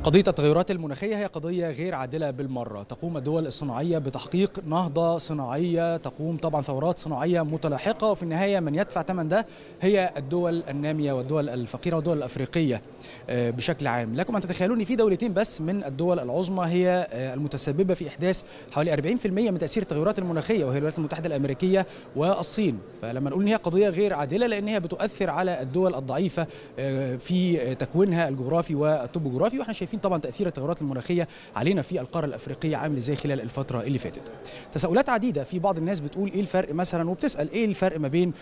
قضية التغيرات المناخية هي قضية غير عادلة بالمرة. تقوم الدول الصناعية بتحقيق نهضة صناعية، تقوم طبعا ثورات صناعية متلاحقة، وفي النهاية من يدفع ثمن ده هي الدول النامية والدول الفقيرة والدول الأفريقية بشكل عام. لكم أن تتخيلوا أن في دولتين بس من الدول العظمى هي المتسببة في إحداث حوالي 40% من تأثير التغيرات المناخية، وهي الولايات المتحدة الأمريكية والصين. فلما نقول أن هي قضية غير عادلة لأن هي بتؤثر على الدول الضعيفة في تكوينها الجغرافي والتوبوغرافي، واحنا شايفين طبعا تاثير التغيرات المناخيه علينا في القاره الافريقيه عامل ازاي خلال الفتره اللي فاتت. تساؤلات عديده، في بعض الناس بتقول ايه الفرق مثلا، وبتسال ايه الفرق ما بين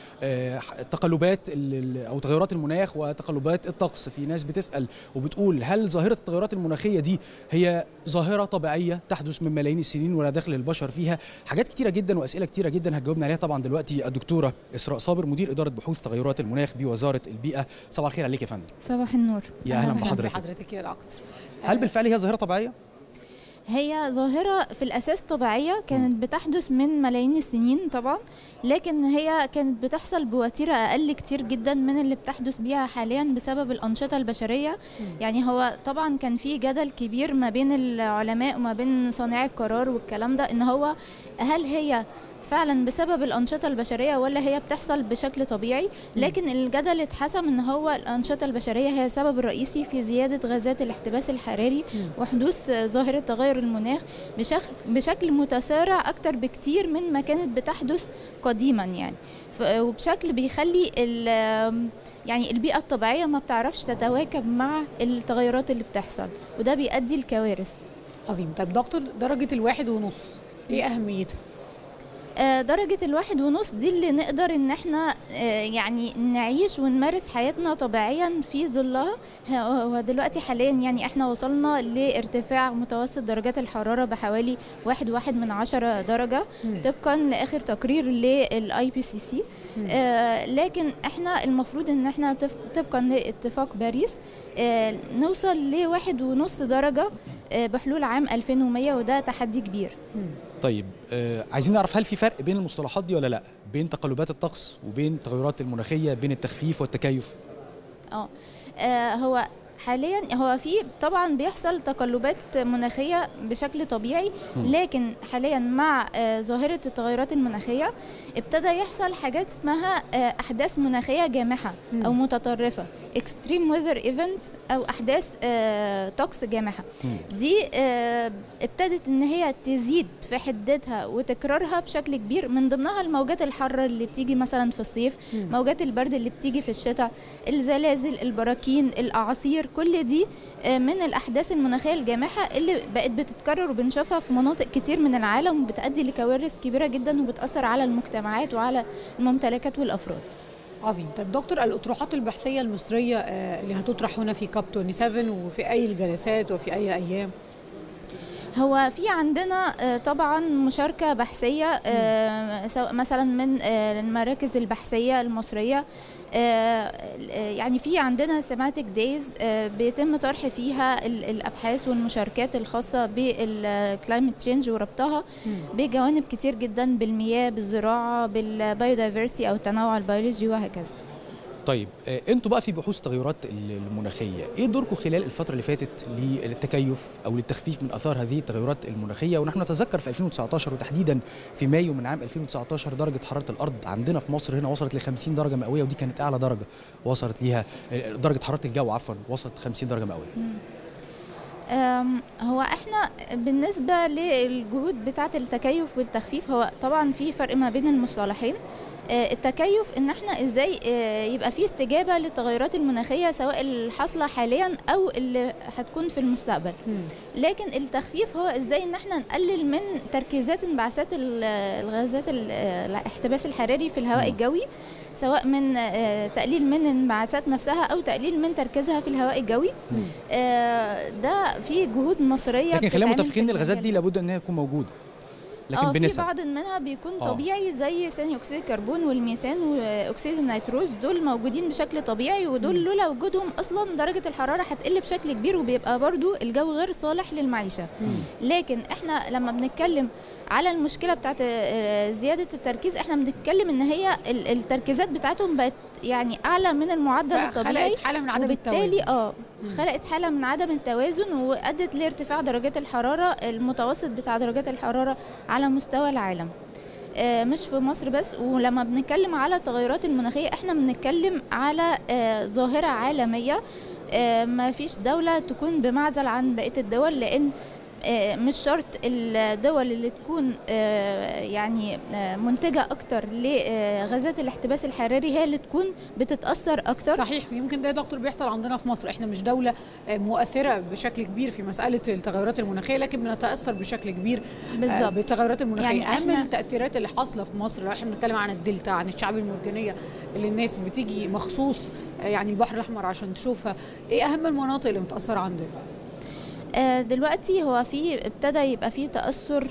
تقلبات او تغيرات المناخ وتقلبات الطقس. في ناس بتسال وبتقول هل ظاهره التغيرات المناخيه دي هي ظاهره طبيعيه تحدث من ملايين السنين ولا دخل البشر فيها؟ حاجات كتيره جدا واسئله كتيره جدا هتجاوبنا عليها طبعا دلوقتي الدكتوره اسراء صابر، مدير اداره بحوث تغيرات المناخ بوزاره البيئه. صباح الخير عليك يا فندم. صباح النور. يا اهلا بحضرتك يا دكتور. هل بالفعل هي ظاهره طبيعيه؟ هي ظاهرة في الأساس طبيعية كانت بتحدث من ملايين السنين طبعا، لكن هي كانت بتحصل بوتيرة أقل كتير جدا من اللي بتحدث بيها حاليا بسبب الأنشطة البشرية. يعني هو طبعا كان في جدل كبير ما بين العلماء وما بين صانعي القرار والكلام ده، إن هو هل هي فعلا بسبب الأنشطة البشرية ولا هي بتحصل بشكل طبيعي. لكن الجدل اتحسم ان هو الأنشطة البشرية هي السبب الرئيسي في زيادة غازات الاحتباس الحراري وحدوث ظاهرة تغير المناخ بشكل متسارع أكتر بكتير من ما كانت بتحدث قديما يعني، وبشكل بيخلي يعني البيئة الطبيعية ما بتعرفش تتواكب مع التغيرات اللي بتحصل، وده بيؤدي لكوارث. عظيم. طيب دكتور، درجة 1.5 ايه أهميتها؟ درجة 1.5 دي اللي نقدر ان احنا يعني نعيش ونمارس حياتنا طبيعيا في ظلها. هو دلوقتي حاليا يعني احنا وصلنا لارتفاع متوسط درجات الحرارة بحوالي 1.1 درجة طبقا لآخر تقرير للIPCC. لكن احنا المفروض ان احنا طبقا لاتفاق باريس نوصل ل1.5 درجة بحلول عام 2100، وده تحدي كبير. طيب عايزين نعرف هل في فرق بين المصطلحات دي ولا لا، بين تقلبات الطقس وبين التغيرات المناخيه، بين التخفيف والتكيف؟ هو حاليا هو في طبعا بيحصل تقلبات مناخيه بشكل طبيعي، لكن حاليا مع ظاهره التغيرات المناخيه ابتدى يحصل حاجات اسمها احداث مناخيه جامحه او متطرفه، extreme weather events او احداث طقس جامحه. دي ابتدت ان هي تزيد في حدتها وتكرارها بشكل كبير، من ضمنها الموجات الحاره اللي بتيجي مثلا في الصيف، موجات البرد اللي بتيجي في الشتاء، الزلازل، البراكين، الاعاصير، كل دي من الاحداث المناخيه الجامحه اللي بقت بتتكرر وبنشوفها في مناطق كتير من العالم، وبتؤدي لكوارث كبيره جدا وبتاثر على المجتمعات وعلى الممتلكات والافراد. عظيم. طيب دكتور، الأطروحات البحثية المصرية اللي هتطرح هنا في كاب 27 وفي أي الجلسات وفي أي أيام؟ هو في عندنا طبعا مشاركة بحثية سواء مثلا من المراكز البحثية المصرية، يعني في عندنا سيماتيك دايز بيتم طرح فيها الأبحاث والمشاركات الخاصة بالكلايمت تشينج وربطها بجوانب كتير جدا، بالمياه، بالزراعة، بالبايودايفرسيتي أو التنوع البيولوجي وهكذا. طيب انتوا بقى في بحوث التغيرات المناخيه، ايه دوركم خلال الفتره اللي فاتت للتكيف او للتخفيف من اثار هذه التغيرات المناخيه؟ ونحن نتذكر في 2019 وتحديدا في مايو من عام 2019 درجه حراره الارض عندنا في مصر هنا وصلت ل 50 درجه مئويه، ودي كانت اعلى درجه وصلت ليها درجه حراره الجو، عفوا وصلت 50 درجه مئويه. هو احنا بالنسبه للجهود بتاعه التكيف والتخفيف، هو طبعا في فرق ما بين المصطلحين. التكيف ان احنا ازاي يبقى في استجابه للتغيرات المناخيه سواء الحاصله حاليا او اللي هتكون في المستقبل. لكن التخفيف هو ازاي ان احنا نقلل من تركيزات انبعاثات الغازات الاحتباس الحراري في الهواء الجوي، سواء من تقليل من انبعاثات نفسها او تقليل من تركيزها في الهواء الجوي. ده في جهود مصريه، لكن خلينا متفقين ان الغازات دي لابد انها تكون موجوده، لكن في بعض منها بيكون طبيعي زي ثاني اكسيد الكربون والميثان واكسيد النيتروز، دول موجودين بشكل طبيعي، ودول لولا وجودهم اصلا درجه الحراره هتقل بشكل كبير وبيبقى برضو الجو غير صالح للمعيشه. لكن احنا لما بنتكلم على المشكله بتاعت زياده التركيز، احنا بنتكلم ان هي التركيزات بتاعتهم بقت يعني اعلى من المعدل الطبيعي، خلقت حاله من عدم وبالتالي خلقت حاله من عدم التوازن، وادت لارتفاع درجات الحراره المتوسط بتاع درجات الحراره على مستوى العالم، مش في مصر بس. ولما بنتكلم على التغيرات المناخيه احنا بنتكلم على ظاهره عالميه، ما فيش دوله تكون بمعزل عن بقيه الدول، لان مش شرط الدول اللي تكون يعني منتجة أكتر لغازات الاحتباس الحراري هي اللي تكون بتتأثر أكتر. صحيح، يمكن ده يا دكتور بيحصل عندنا في مصر، احنا مش دولة مؤثرة بشكل كبير في مسألة التغيرات المناخية، لكن بنتأثر بشكل كبير بالتغيرات المناخية. يعني أهم التأثيرات اللي حاصلة في مصر لو احنا بنتكلم عن الدلتا، عن الشعاب المرجانية اللي الناس بتيجي مخصوص يعني البحر الأحمر عشان تشوفها، ايه أهم المناطق اللي متأثرة عندنا؟ دلوقتي هو ابتدى يبقى فيه تأثر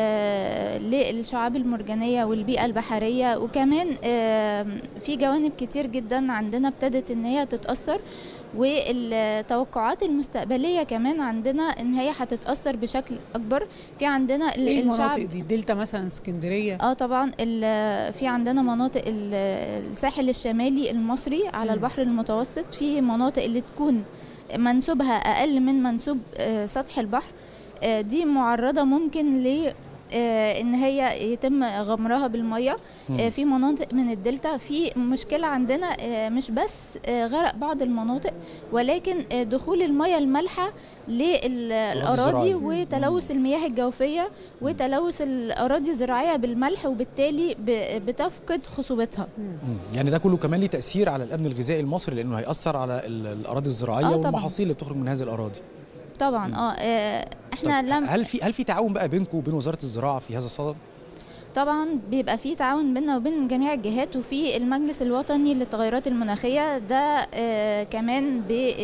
للشعاب المرجانية والبيئة البحرية، وكمان في جوانب كتير جدا عندنا ابتدت ان هي تتأثر، والتوقعات المستقبلية كمان عندنا ان هي هتتأثر بشكل اكبر. في عندنا المناطق دي دلتا مثلا اسكندرية، طبعا في عندنا مناطق الساحل الشمالي المصري على البحر المتوسط، في مناطق اللي تكون منسوبها أقل من منسوب سطح البحر، دي معرضة ممكن ل ان هي يتم غمرها بالميه. في مناطق من الدلتا في مشكله عندنا، مش بس غرق بعض المناطق، ولكن دخول الميه المالحه للاراضي وتلوث المياه الجوفيه وتلوث الاراضي الزراعيه بالملح، وبالتالي بتفقد خصوبتها. يعني ده كله كمان ليه تاثير على الامن الغذائي المصري، لانه هياثر على الاراضي الزراعيه والمحاصيل اللي بتخرج من هذه الاراضي. طبعا احنا هل في تعاون بقى بينكم وبين وزاره الزراعه في هذا الصدد؟ طبعا بيبقى في تعاون بيننا وبين جميع الجهات، وفي المجلس الوطني للتغيرات المناخيه ده كمان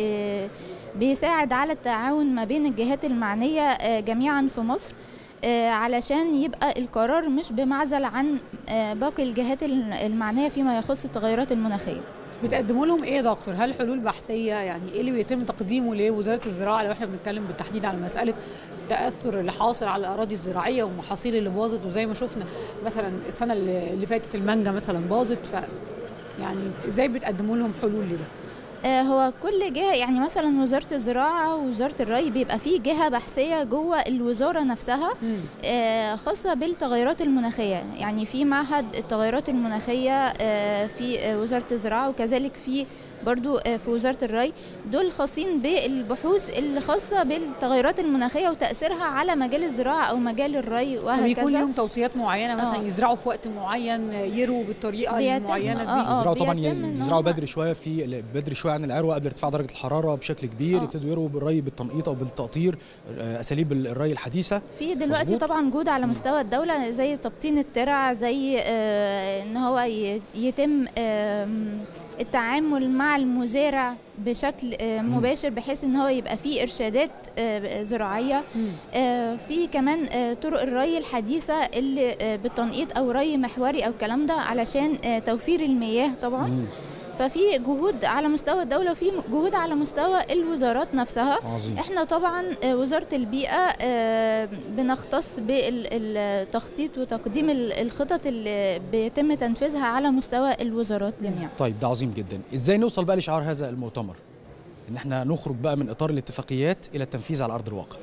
بيساعد على التعاون ما بين الجهات المعنيه جميعا في مصر، علشان يبقى القرار مش بمعزل عن باقي الجهات المعنيه فيما يخص التغيرات المناخيه. بتقدموا لهم ايه يا دكتور؟ هل حلول بحثيه؟ يعني ايه اللي بيتم تقديمه لوزاره الزراعه لو احنا بنتكلم بالتحديد على مساله التاثر اللي حاصل على الاراضي الزراعيه والمحاصيل اللي باظت؟ وزي ما شفنا مثلا السنه اللي فاتت المانجا مثلا باظت، يعني ازاي بتقدموا لهم حلول لده؟ هو كل جهه، يعني مثلا وزاره الزراعه ووزاره الري بيبقى فيه جهه بحثيه جوه الوزاره نفسها خاصه بالتغيرات المناخيه، يعني في معهد التغيرات المناخيه في وزاره الزراعه، وكذلك في برضو في وزاره الري، دول خاصين بالبحوث اللي خاصه بالتغيرات المناخيه وتاثيرها على مجال الزراعه او مجال الري وهكذا. بيكون لهم توصيات معينه مثلا يزرعوا في وقت معين، يروا بالطريقه المعينه دي؟ يزرعوا طبعا، يزرعوا بدري شويه عن العروه قبل ارتفاع درجه الحراره بشكل كبير، يبتدوا يروا بالري بالتنقيط او بالتقطير، اساليب الري الحديثه. في دلوقتي مزبوط. طبعا جهود على مستوى الدوله زي تبطين الترع، زي ان هو يتم التعامل مع المزارع بشكل مباشر، بحيث ان هو يبقى فيه ارشادات زراعيه. في كمان طرق الري الحديثه اللي بالتنقيط او ري محوري او الكلام ده علشان توفير المياه طبعا. ففي جهود على مستوى الدولة وفي جهود على مستوى الوزارات نفسها. عظيم. احنا طبعا وزارة البيئة بنختص بالتخطيط وتقديم الخطط اللي بيتم تنفيذها على مستوى الوزارات جميعا. طيب ده عظيم جدا. ازاي نوصل بقى لشعار هذا المؤتمر؟ ان احنا نخرج بقى من اطار الاتفاقيات الى التنفيذ على ارض الواقع.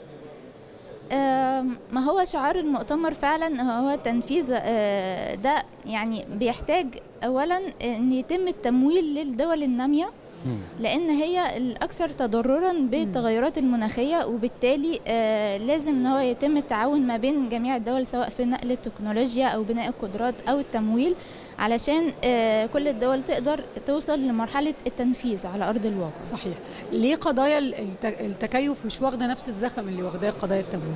ما هو شعار المؤتمر فعلا هو تنفيذ ده، يعني بيحتاج اولا ان يتم التمويل للدول الناميه، لان هي الاكثر تضررا بالتغيرات المناخيه، وبالتالي لازم ان هو يتم التعاون ما بين جميع الدول سواء في نقل التكنولوجيا او بناء القدرات او التمويل، علشان كل الدول تقدر توصل لمرحله التنفيذ على ارض الواقع. صحيح. ليه قضايا التكيف مش واخده نفس الزخم اللي واخداه قضايا التمويل؟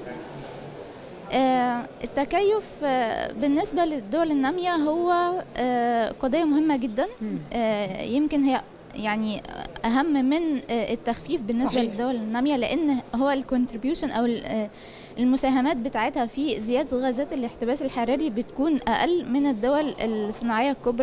التكيف بالنسبة للدول النامية هو قضية مهمة جدا، يمكن هي يعني أهم من التخفيف بالنسبة صحيح. للدول النامية، لأن هو الكونتريبيوشن أو المساهمات بتاعتها في زيادة غازات الاحتباس الحراري بتكون أقل من الدول الصناعية الكبرى،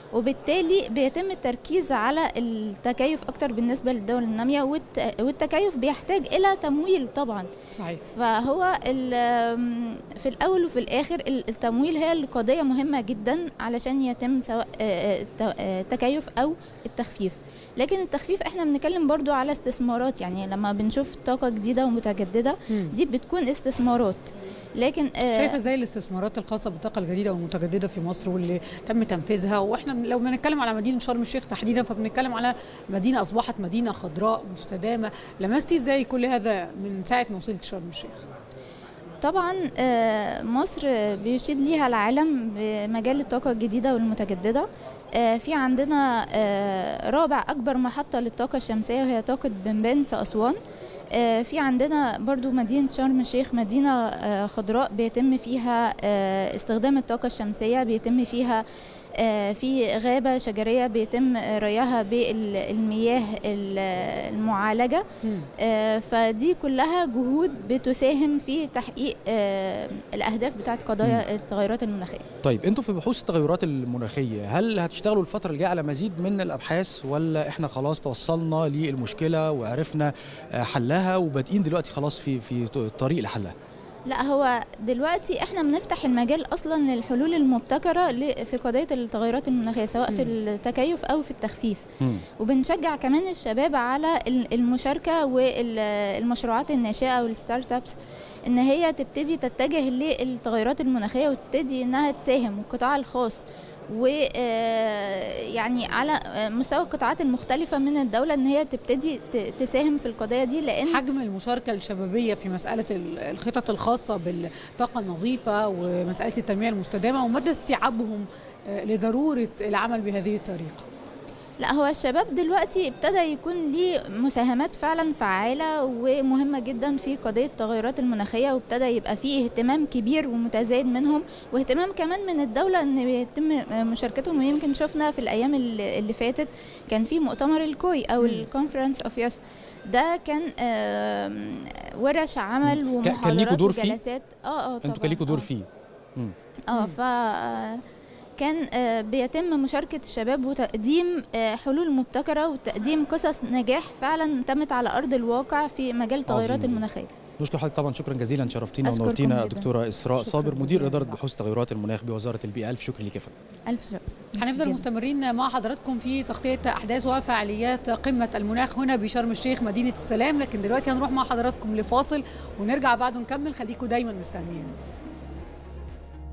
وبالتالي بيتم التركيز على التكيف اكتر بالنسبه للدول الناميه، والتكيف بيحتاج الى تمويل طبعا. صحيح. فهو في الاول وفي الاخر التمويل هي القضيه مهمه جدا علشان يتم سواء التكيف او التخفيف. لكن التخفيف احنا بنتكلم برضو على استثمارات، يعني لما بنشوف طاقه جديده ومتجدده دي بتكون استثمارات. لكن شايفه ازاي الاستثمارات الخاصه بالطاقه الجديده والمتجدده في مصر واللي تم تنفيذها؟ واحنا لو بنتكلم على مدينه شرم الشيخ تحديدا فبنتكلم على مدينه اصبحت مدينه خضراء مستدامه، لمستي ازاي كل هذا من ساعه ما وصلت شرم الشيخ؟ طبعا مصر بيشيد ليها العالم بمجال الطاقه الجديده والمتجدده. في عندنا رابع اكبر محطه للطاقه الشمسيه وهي طاقه بنبان في اسوان. في عندنا برضو مدينة شرم الشيخ مدينة خضراء بيتم فيها استخدام الطاقة الشمسية، بيتم فيها في غابة شجرية بيتم ريها بالمياه المعالجة. فدي كلها جهود بتساهم في تحقيق الأهداف بتاعت قضايا التغيرات المناخية. طيب انتوا في بحوث التغيرات المناخية هل هتشتغلوا الفترة الجاية على مزيد من الأبحاث، ولا احنا خلاص توصلنا للمشكلة وعرفنا حلها وبادئين دلوقتي خلاص في الطريق لحلها؟ لا، هو دلوقتي احنا بنفتح المجال اصلا للحلول المبتكره في قضيه التغيرات المناخيه سواء في التكيف او في التخفيف. وبنشجع كمان الشباب على المشاركه والمشروعات الناشئه والستارت ابس ان هي تبتدي تتجه للتغيرات المناخيه وتبتدي انها تساهم، والقطاع الخاص ويعني على مستوى القطاعات المختلفة من الدولة ان هي تبتدي تساهم في القضية دي. لان حجم المشاركة الشبابية في مسألة الخطط الخاصة بالطاقة النظيفة ومسألة التنمية المستدامة ومدى استيعابهم لضرورة العمل بهذه الطريقة. لا، هو الشباب دلوقتي ابتدى يكون ليه مساهمات فعلا فعالة ومهمة جدا في قضية التغيرات المناخية، وابتدى يبقى فيه اهتمام كبير ومتزايد منهم، واهتمام كمان من الدولة ان يتم مشاركتهم. ويمكن شفنا في الايام اللي فاتت كان في مؤتمر الكوي او الكونفرنس اوف يوث، ده كان ورش عمل ومحاضرات وجلسات. انتوا كان ليكوا دور فيه. كان بيتم مشاركة الشباب وتقديم حلول مبتكرة وتقديم قصص نجاح فعلا تمت على أرض الواقع في مجال التغيرات المناخية. نشكر حضرتك طبعا، شكرا جزيلا، شرفتينا ونورتينا دكتورة إسراء صابر مدير إدارة بحوث تغيرات المناخ بوزارة البيئة. ألف شكر ليك يا فندم. ألف شكر. هنفضل مستمرين مع حضراتكم في تغطية أحداث وفعاليات قمة المناخ هنا بشرم الشيخ مدينة السلام، لكن دلوقتي هنروح مع حضراتكم لفاصل ونرجع بعده نكمل. خليكم دايما مستنيين.